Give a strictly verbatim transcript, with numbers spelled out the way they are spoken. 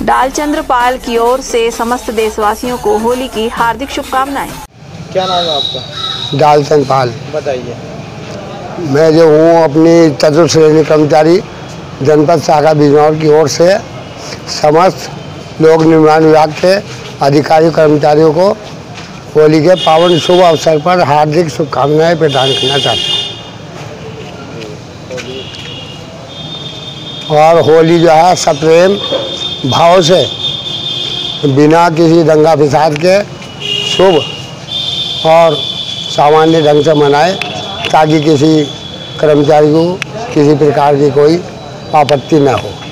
डालचंद्रपाल की ओर से समस्त देशवासियों को होली की हार्दिक शुभकामनाएं। क्या नाम है आपका? डालचंद्रपाल। बताइए। मैं जो हूँ अपनी चतुर्थ श्रेणी कर्मचारी जनपद शाखा बिजनौर की ओर से समस्त लोक निर्माण विभाग के अधिकारी कर्मचारियों को होली के पावन शुभ अवसर पर हार्दिक शुभकामनाएं प्रदान करना चाहता हूँ। और होली जो है सप्रेम भाव से बिना किसी दंगा फिसाद के शुभ और सामान्य ढंग से मनाए, ताकि किसी कर्मचारी को किसी प्रकार की कोई आपत्ति न हो।